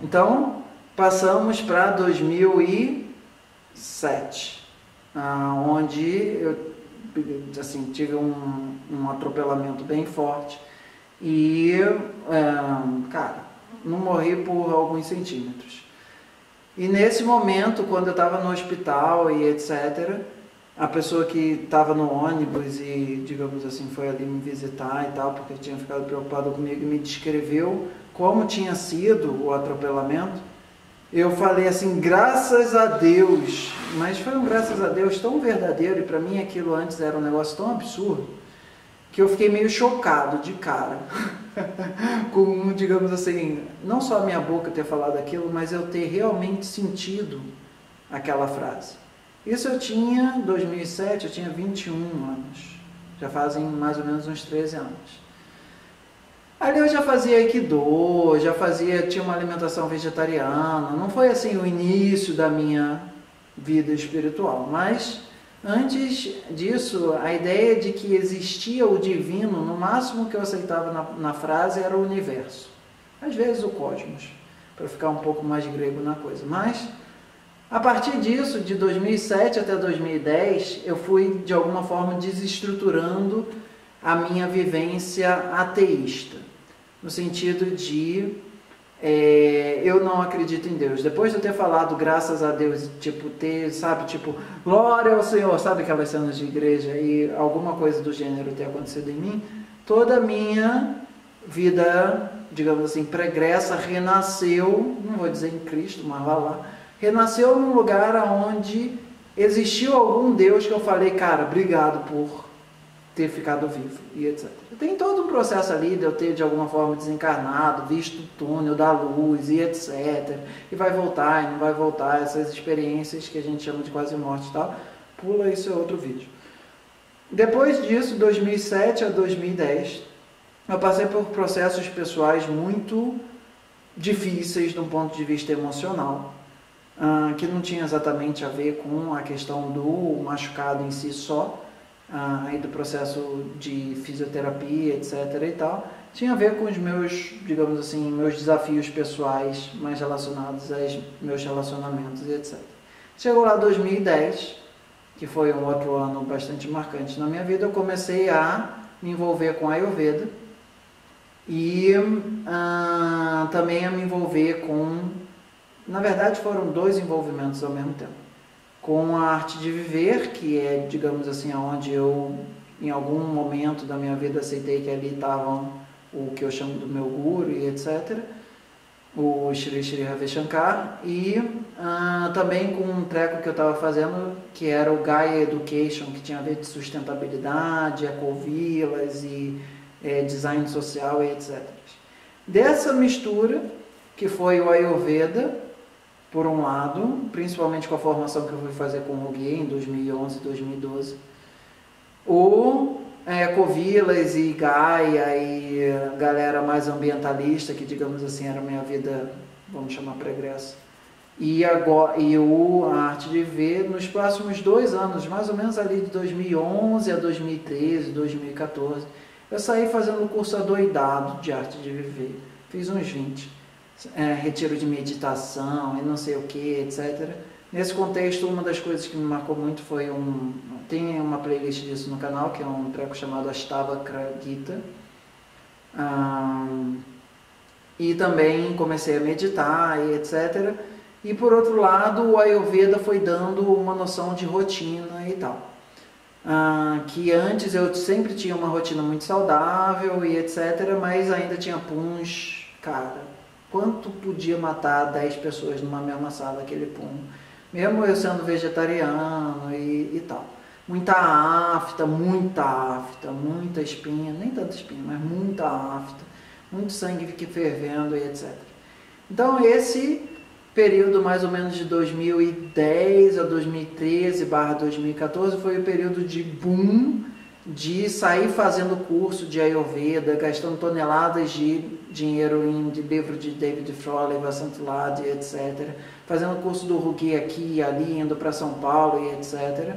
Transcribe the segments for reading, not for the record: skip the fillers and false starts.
Então, passamos para 2007, onde eu assim, tive um atropelamento bem forte e, cara, não morri por alguns centímetros. E nesse momento, quando eu estava no hospital e etc., a pessoa que estava no ônibus e, digamos assim, foi ali me visitar e tal, porque tinha ficado preocupado comigo e me descreveu como tinha sido o atropelamento. Eu falei assim, graças a Deus, mas foi um graças a Deus tão verdadeiro, e para mim aquilo antes era um negócio tão absurdo, que eu fiquei meio chocado de cara, com, digamos assim, não só a minha boca ter falado aquilo, mas eu ter realmente sentido aquela frase. Isso eu tinha, em 2007, eu tinha 21 anos, já fazem mais ou menos uns 13 anos. Ali eu já fazia Aikido, tinha uma alimentação vegetariana, não foi assim o início da minha vida espiritual, mas antes disso, a ideia de que existia o divino, no máximo que eu aceitava na frase era o universo, às vezes o cosmos, para ficar um pouco mais grego na coisa, mas a partir disso, de 2007 até 2010, eu fui de alguma forma desestruturando a minha vivência ateísta, no sentido de eu não acredito em Deus. Depois de eu ter falado graças a Deus, tipo, glória ao Senhor, sabe aquelas cenas de igreja e alguma coisa do gênero ter acontecido em mim, toda a minha vida, digamos assim, pregressa, renasceu, não vou dizer em Cristo, mas vá lá, renasceu num lugar onde existiu algum Deus que eu falei, cara, obrigado por ter ficado vivo e etc. Tem todo um processo ali de eu ter de alguma forma desencarnado, visto o túnel da luz e etc. E vai voltar e não vai voltar, essas experiências que a gente chama de quase morte e tal. Pula, isso é outro vídeo. Depois disso, 2007 a 2010, eu passei por processos pessoais muito difíceis de um ponto de vista emocional, que não tinha exatamente a ver com a questão do machucado em si só, e do processo de fisioterapia, etc. e tal, tinha a ver com os meus, digamos assim, meus desafios pessoais mais relacionados aos meus relacionamentos e etc. Chegou lá 2010, que foi um outro ano bastante marcante na minha vida, eu comecei a me envolver com a Ayurveda e também a me envolver com, na verdade foram dois envolvimentos ao mesmo tempo, com a arte de viver, que é, digamos assim, onde eu, em algum momento da minha vida, aceitei que ali estavam o que eu chamo do meu guru e etc., o Shri Shri Ravi Shankar, e também com um treco que eu estava fazendo, que era o Gaia Education, que tinha a ver de sustentabilidade, ecovilas e design social e etc. Dessa mistura, que foi o Ayurveda, por um lado, principalmente com a formação que eu fui fazer com o Roguier em 2011, 2012, o Ecovilas e Gaia e galera mais ambientalista, que digamos assim era a minha vida, vamos chamar pregressa, e a arte de viver nos próximos 2 anos, mais ou menos ali de 2011 a 2013, 2014, eu saí fazendo um curso adoidado de arte de viver, fiz uns 20. Retiro de meditação e não sei o que, etc. Nesse contexto, uma das coisas que me marcou muito foi tem uma playlist disso no canal, que é um treco chamado Ashtavakra Gita, e também comecei a meditar e etc. E por outro lado, o Ayurveda foi dando uma noção de rotina e tal, que antes eu sempre tinha uma rotina muito saudável e etc, mas ainda tinha puns, cara, quanto podia matar 10 pessoas numa mesma sala, aquele pum, mesmo eu sendo vegetariano e tal. Muita afta, muita espinha, nem tanta espinha, mas muita afta, muito sangue que fervendo e etc. Então esse período mais ou menos de 2010 a 2013/2014 foi o período de boom, de sair fazendo curso de Ayurveda, gastando toneladas de dinheiro em livro de David Frawley, Vasant Lad, etc. Fazendo curso do Roguier aqui e ali, indo para São Paulo e etc.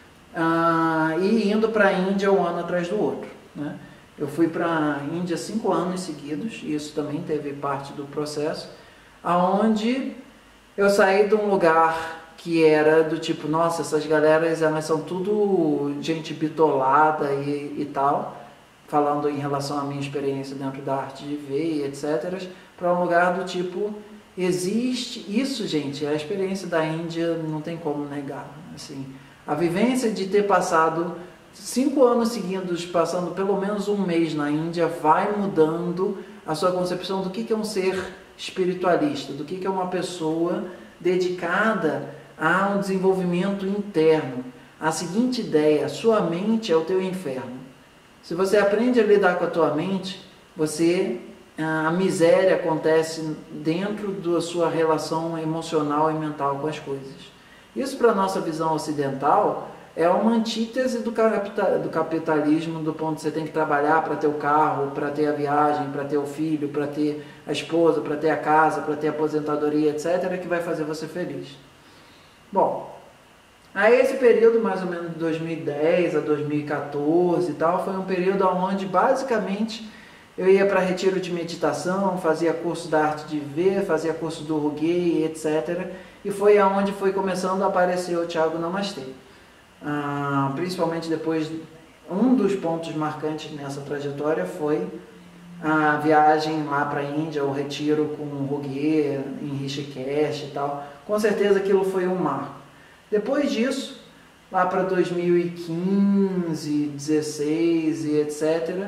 E indo para a Índia um ano atrás do outro, né? Eu fui para a Índia 5 anos seguidos, e isso também teve parte do processo, aonde eu saí de um lugar que era do tipo, nossa, essas galeras, elas são tudo gente bitolada e tal, falando em relação à minha experiência dentro da arte de ver e etc., para um lugar do tipo, existe isso, gente, a experiência da Índia não tem como negar, assim, a vivência de ter passado 5 anos seguidos, passando pelo menos um mês na Índia, vai mudando a sua concepção do que é um ser espiritualista, do que é uma pessoa dedicada a um desenvolvimento interno. A seguinte ideia, sua mente é o teu inferno. Se você aprende a lidar com a tua mente, a miséria acontece dentro da sua relação emocional e mental com as coisas. Isso, para a nossa visão ocidental, é uma antítese do capitalismo, do ponto que você tem que trabalhar para ter o carro, para ter a viagem, para ter o filho, para ter a esposa, para ter a casa, para ter a aposentadoria, etc., que vai fazer você feliz. Bom, aí esse período, mais ou menos de 2010 a 2014 e tal, foi um período onde basicamente eu ia para retiro de meditação, fazia curso da arte de ver, fazia curso do Ruguei, etc., e foi aonde foi começando a aparecer o Thiago Namastê. Principalmente depois, um dos pontos marcantes nessa trajetória foi a viagem lá para a Índia, o retiro com o Ruguei em Rishikesh e tal. Com certeza aquilo foi um marco. Depois disso, lá para 2015, 16 e etc.,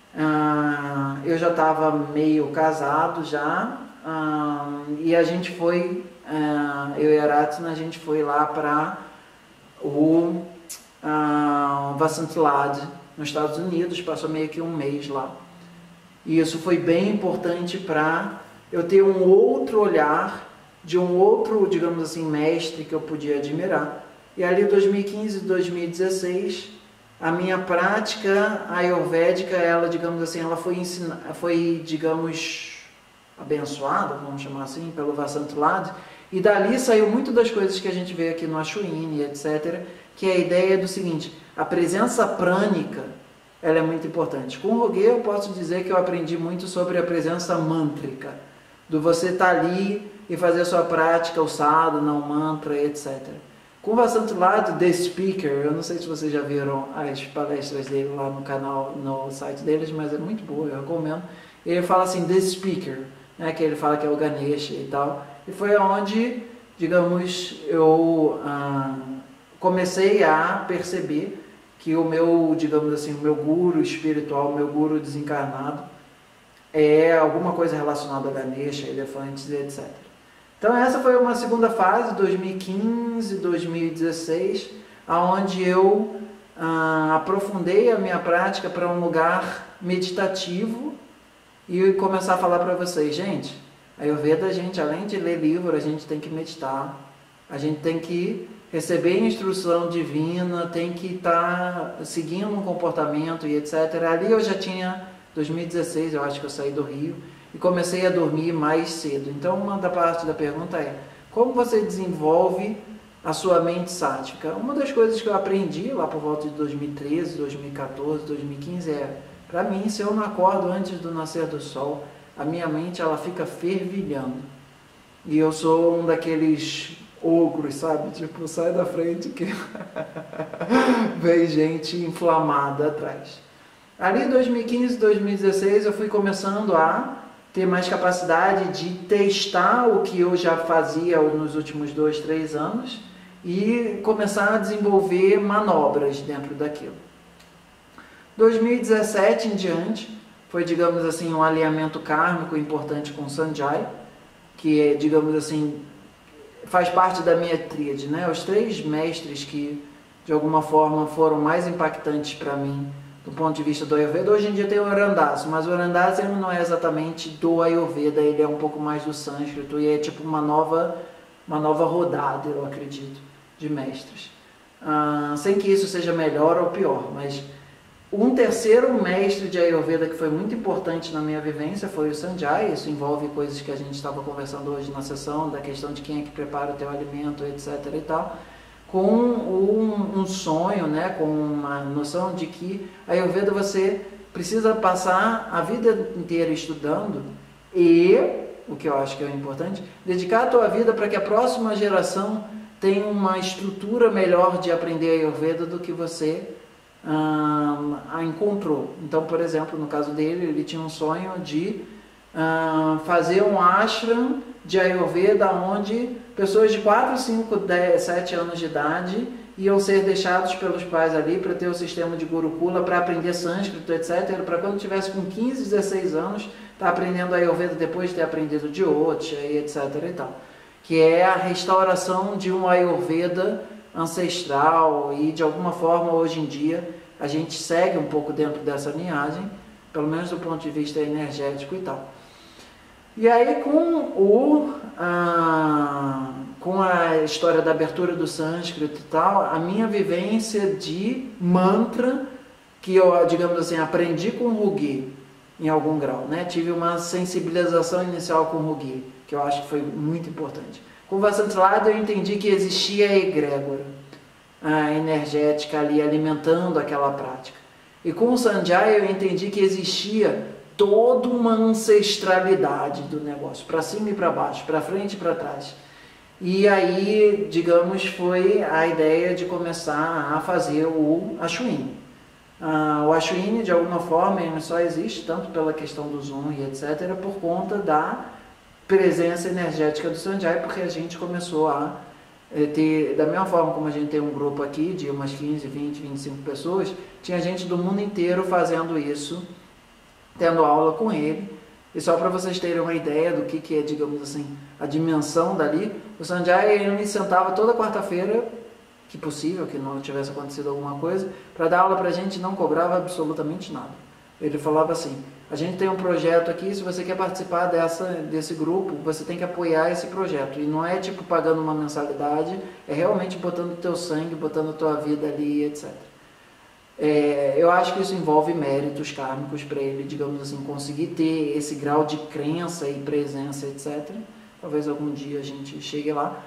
eu já estava meio casado já, e a gente foi, eu e a Aratsuna, a gente foi lá para o Vasantlad, nos Estados Unidos, passou meio que um mês lá. E isso foi bem importante para eu ter um outro olhar de um outro, digamos assim, mestre que eu podia admirar. E ali em 2015, 2016, a minha prática ayurvédica, ela, digamos assim, ela foi, digamos, abençoada, vamos chamar assim, pelo Vasantlad. E dali saiu muito das coisas que a gente vê aqui no Ashwini, etc., que é a ideia do seguinte, a presença prânica, ela é muito importante. Com o Ruguei eu posso dizer que eu aprendi muito sobre a presença mântrica, do você estar ali e fazer a sua prática, o sadhana, o mantra, etc. Com o Vasantlad, The Speaker, eu não sei se vocês já viram as palestras dele lá no canal, no site deles, mas é muito boa, eu recomendo. Ele fala assim, The Speaker, né, que ele fala que é o Ganesha e tal. E foi onde, digamos, eu comecei a perceber que o meu, digamos assim, o meu guru espiritual, o meu guru desencarnado, é alguma coisa relacionada a Ganesha, elefantes e etc. Então essa foi uma segunda fase, 2015, 2016, onde eu aprofundei a minha prática para um lugar meditativo e começar a falar para vocês, gente, a Ayurveda, a gente, além de ler livro, a gente tem que meditar, a gente tem que receber instrução divina, tem que estar seguindo um comportamento e etc. Ali eu já tinha, 2016, eu acho que eu saí do Rio, e comecei a dormir mais cedo. Então, uma da parte da pergunta é, como você desenvolve a sua mente sática? Uma das coisas que eu aprendi lá por volta de 2013, 2014, 2015 é, para mim, se eu não acordo antes do nascer do sol, a minha mente ela fica fervilhando. E eu sou um daqueles ogros, sabe? Tipo, sai da frente que vem gente inflamada atrás. Ali em 2015, 2016, eu fui começando a ter mais capacidade de testar o que eu já fazia nos últimos 2, 3 anos e começar a desenvolver manobras dentro daquilo. 2017 em diante, foi, digamos assim, um alinhamento kármico importante com Sanjay, que é, digamos assim, faz parte da minha tríade, né? Os 3 mestres que, de alguma forma, foram mais impactantes para mim, do ponto de vista do Ayurveda. Hoje em dia tem o Arandas, mas o Arandas ele não é exatamente do Ayurveda, ele é um pouco mais do sânscrito, e é tipo uma nova rodada, eu acredito, de mestres. Sem que isso seja melhor ou pior, mas um terceiro mestre de Ayurveda que foi muito importante na minha vivência foi o Sanjay. Isso envolve coisas que a gente estava conversando hoje na sessão, da questão de quem é que prepara o teu alimento, etc. e tal, com um sonho, né, com uma noção de que a Ayurveda você precisa passar a vida inteira estudando e o que eu acho que é importante, dedicar a tua vida para que a próxima geração tenha uma estrutura melhor de aprender Ayurveda do que você a encontrou. Então, por exemplo, no caso dele, ele tinha um sonho de fazer um ashram de Ayurveda onde pessoas de 4, 5, 10, 7 anos de idade iam ser deixados pelos pais ali para ter o sistema de Gurukula, para aprender sânscrito, etc. Para quando tivesse com 15, 16 anos, estar aprendendo Ayurveda depois de ter aprendido Jyotisha e etc. e tal. Que é a restauração de um Ayurveda ancestral e de alguma forma hoje em dia a gente segue um pouco dentro dessa linhagem, pelo menos do ponto de vista energético e tal. E aí com a história da abertura do sânscrito e tal, a minha vivência de mantra, que eu, digamos assim, aprendi com o Rugi em algum grau, né? Tive uma sensibilização inicial com o Rugi, que eu acho que foi muito importante. Com o Vasantilada eu entendi que existia a egrégora energética ali alimentando aquela prática. E com o Sanjaya eu entendi que existia toda uma ancestralidade do negócio, para cima e para baixo, para frente e para trás. E aí, digamos, foi a ideia de começar a fazer o Ashwini. O Ashwini, de alguma forma, ele só existe, tanto pela questão do Zoom e etc., por conta da presença energética do Sanjaya, porque a gente começou a ter, da mesma forma como a gente tem um grupo aqui de umas 15, 20, 25 pessoas, tinha gente do mundo inteiro fazendo isso, tendo aula com ele. E só para vocês terem uma ideia do que é, digamos assim, a dimensão dali, o Sanjaya ele me sentava toda quarta-feira, que possível que não tivesse acontecido alguma coisa, para dar aula para a gente e não cobrava absolutamente nada. Ele falava assim: a gente tem um projeto aqui, se você quer participar desse grupo, você tem que apoiar esse projeto. E não é tipo pagando uma mensalidade, é realmente botando o teu sangue, botando a tua vida ali, etc. Eu acho que isso envolve méritos kármicos para ele, digamos assim, conseguir ter esse grau de crença e presença, etc. Talvez algum dia a gente chegue lá.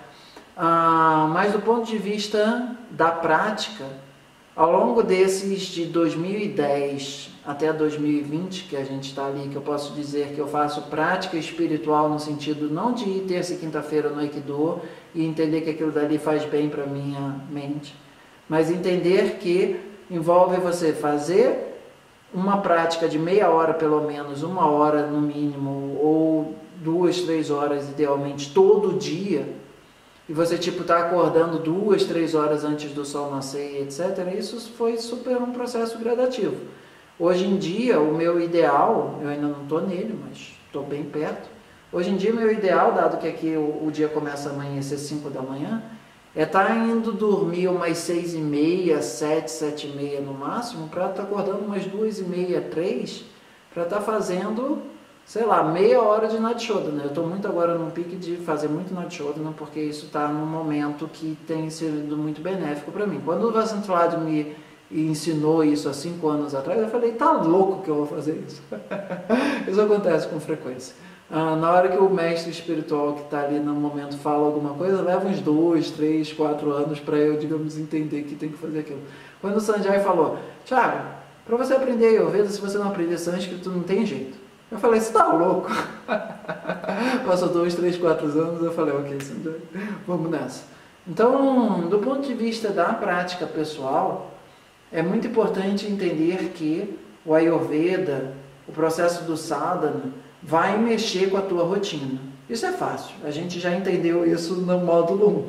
Mas do ponto de vista da prática, ao longo desses de 2010 até 2020, que a gente está ali, que eu posso dizer que eu faço prática espiritual no sentido não de ir terça e quinta-feira no Aikido e entender que aquilo dali faz bem para a minha mente, mas entender que envolve você fazer uma prática de meia hora pelo menos, 1 hora no mínimo, ou 2, 3 horas idealmente todo dia, e você tipo tá acordando 2, 3 horas antes do sol nascer, etc. Isso foi super um processo gradativo. Hoje em dia o meu ideal, eu ainda não estou nele, mas estou bem perto. Hoje em dia o meu ideal, dado que aqui o dia começa a amanhecer 5 da manhã, é estar indo dormir umas 6h30, 7, 7h30 no máximo, para estar acordando umas 2h30, 3, para estar fazendo, sei lá, meia hora de Nadshodhana. Eu estou muito agora num pique de fazer muito Nadshodhana, porque isso está num momento que tem sido muito benéfico para mim. Quando o Vasantilada me ensinou isso há 5 anos atrás, eu falei, tá louco que eu vou fazer isso. Isso acontece com frequência. Na hora que o mestre espiritual que está ali no momento fala alguma coisa, leva uns 2, 3, 4 anos para eu, digamos, entender que tem que fazer aquilo. Quando o Sanjay falou, Thiago, para você aprender Ayurveda, se você não aprender sânscrito, não tem jeito. Eu falei, você tá louco? Passou 2, 3, 4 anos, eu falei, ok, Sanjay, vamos nessa. Então, do ponto de vista da prática pessoal, é muito importante entender que o Ayurveda, o processo do sadhana, vai mexer com a tua rotina. Isso é fácil, a gente já entendeu isso no módulo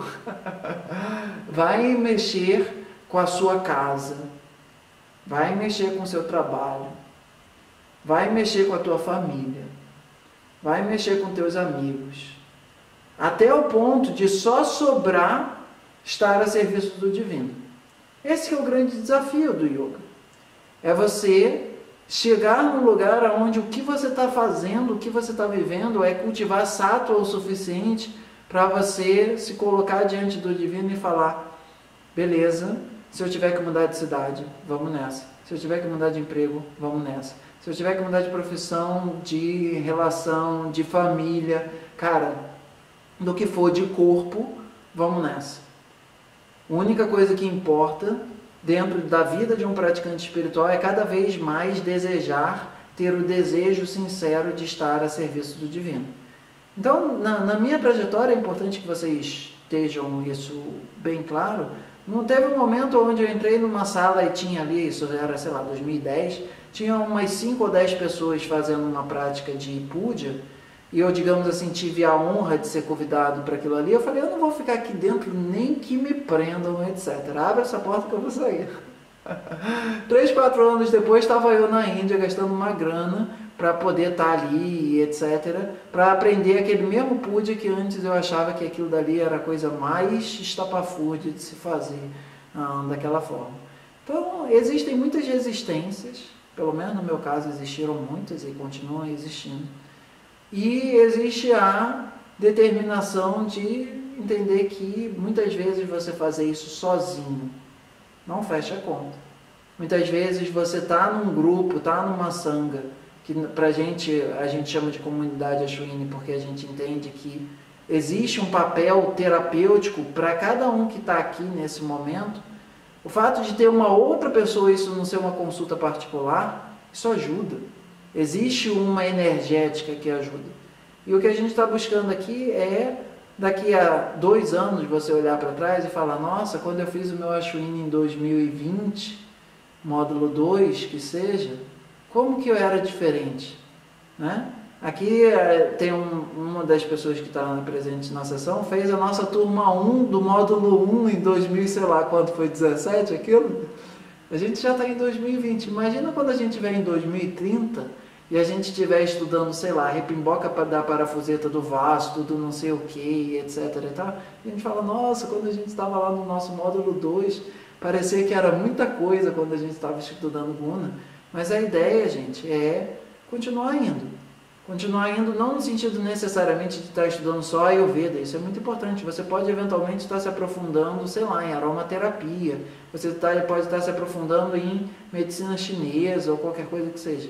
1. Vai mexer com a sua casa, vai mexer com o seu trabalho, vai mexer com a tua família, vai mexer com teus amigos, até o ponto de só sobrar estar a serviço do divino. Esse é o grande desafio do yoga. É você chegar num lugar onde o que você está fazendo, o que você está vivendo é cultivar sattva o suficiente para você se colocar diante do divino e falar, beleza, se eu tiver que mudar de cidade, vamos nessa. Se eu tiver que mudar de emprego, vamos nessa. Se eu tiver que mudar de profissão, de relação, de família, cara, do que for de corpo, vamos nessa. A única coisa que importa dentro da vida de um praticante espiritual é cada vez mais desejar, ter o desejo sincero de estar a serviço do divino. Então, na minha trajetória, é importante que vocês estejam isso bem claro. Não teve um momento onde eu entrei numa sala e tinha ali, isso era, sei lá, 2010, tinha umas 5 ou 10 pessoas fazendo uma prática de puja, e eu, digamos assim, tive a honra de ser convidado para aquilo ali. Eu falei, eu não vou ficar aqui dentro nem que me prendam, etc. Abre essa porta que eu vou sair. 3, 4 anos depois, estava eu na Índia gastando uma grana para poder estar ali, etc., para aprender aquele mesmo puja que antes eu achava que aquilo dali era a coisa mais estapafúrdia de se fazer daquela forma. Então, existem muitas resistências, pelo menos no meu caso existiram muitas e continuam existindo, e existe a determinação de entender que muitas vezes você fazer isso sozinho não fecha a conta. Muitas vezes você está num grupo, está numa sangha, que a gente chama de comunidade Ashwini porque a gente entende que existe um papel terapêutico para cada um que está aqui nesse momento. O fato de ter uma outra pessoa, isso não ser uma consulta particular, isso ajuda. Existe uma energética que ajuda. E o que a gente está buscando aqui é, daqui a 2 anos, você olhar para trás e falar, nossa, quando eu fiz o meu Ashwini em 2020, módulo 2, que seja, como que eu era diferente? Né? Aqui tem uma das pessoas que está presente na sessão, fez a nossa turma 1 do módulo 1 em 2000, sei lá quanto foi, 17 aquilo? A gente já está em 2020. Imagina quando a gente estiver em 2030 e a gente estiver estudando, sei lá, repimboca da parafuseta do vasto, do não sei o que, etc. E tal. E a gente fala, nossa, quando a gente estava lá no nosso módulo 2, parecia que era muita coisa quando a gente estava estudando Guna. Mas a ideia, gente, é continuar indo. Continuar indo não no sentido necessariamente de estar estudando só Ayurveda, isso é muito importante. Você pode eventualmente estar se aprofundando, sei lá, em aromaterapia, você pode estar se aprofundando em medicina chinesa ou qualquer coisa que seja.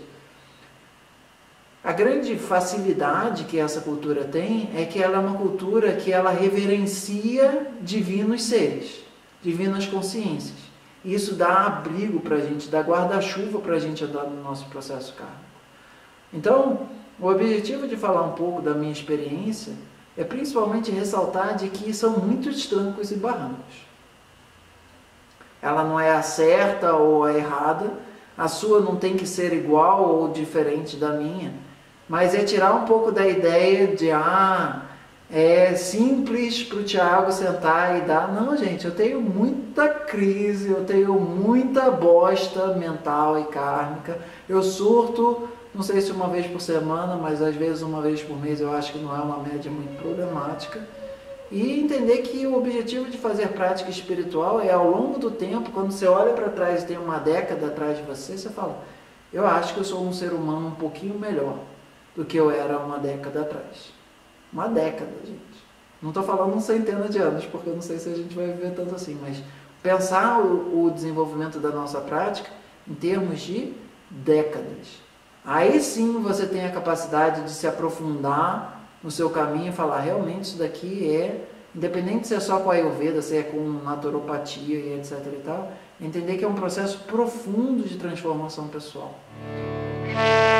A grande facilidade que essa cultura tem é que ela é uma cultura que ela reverencia divinos seres, divinas consciências. E isso dá abrigo para a gente, dá guarda-chuva para a gente andar no nosso processo kármico. Então, o objetivo de falar um pouco da minha experiência é principalmente ressaltar de que são muitos trancos e barrancos. Ela não é a certa ou a errada, a sua não tem que ser igual ou diferente da minha, mas é tirar um pouco da ideia de, é simples para o Thiago sentar e dar. Não, gente, eu tenho muita crise, eu tenho muita bosta mental e kármica, eu surto, não sei se uma vez por semana, mas às vezes uma vez por mês eu acho que não é uma média muito problemática. E entender que o objetivo de fazer prática espiritual é, ao longo do tempo, quando você olha para trás e tem uma década atrás de você, você fala, eu acho que eu sou um ser humano um pouquinho melhor do que eu era uma década atrás. Uma década, gente. Não estou falando centenas de anos, porque eu não sei se a gente vai viver tanto assim, mas pensar o desenvolvimento da nossa prática em termos de décadas. Aí sim você tem a capacidade de se aprofundar no seu caminho e falar, realmente isso daqui é, independente se é só com a Ayurveda, se é com naturopatia e etc e tal, entender que é um processo profundo de transformação pessoal.